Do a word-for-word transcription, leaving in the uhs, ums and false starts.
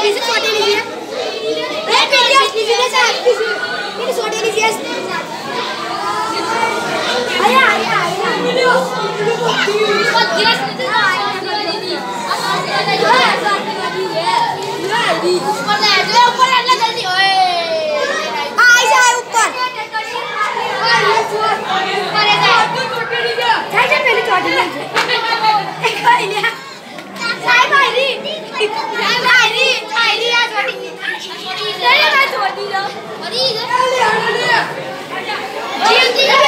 लीजिए छोटे लीजिए ये वीडियो लीजिए ना सर ये छोटे लीजिए आया आया आया वीडियो बहुत गिलास लेते हैं ऊपर ले जो ऊपर ले जल्दी ओए आ जा ऊपर अरे जा छोटे लीजिए जा जा पहले छोटे लीजिए कोई नहीं साई भाई री साई भाई री साई री आ छोटी छोटी ले ले छोटी लो छोटी ले ले ले